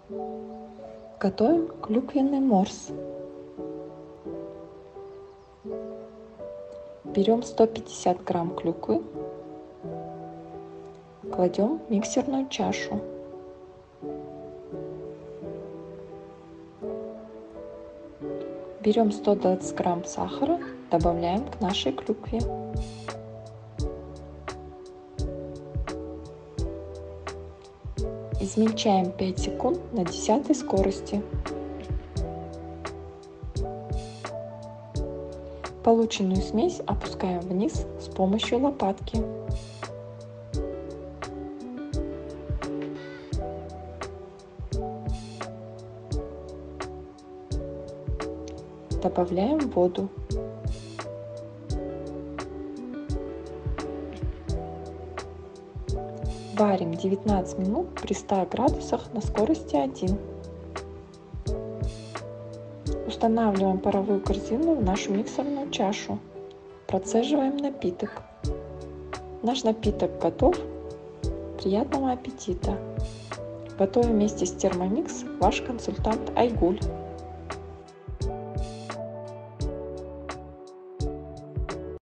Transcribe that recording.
Готовим клюквенный морс. Берем 150 грамм клюквы, кладем в миксерную чашу. Берем 120 грамм сахара, добавляем к нашей клюкве. Измельчаем 5 секунд на 10 скорости. Полученную смесь опускаем вниз с помощью лопатки. Добавляем воду. Варим 19 минут при 100 градусах на скорости 1. Устанавливаем паровую корзину в нашу миксерную чашу. Процеживаем напиток. Наш напиток готов. Приятного аппетита! Готовим вместе с Thermomix ваш консультант Айгуль.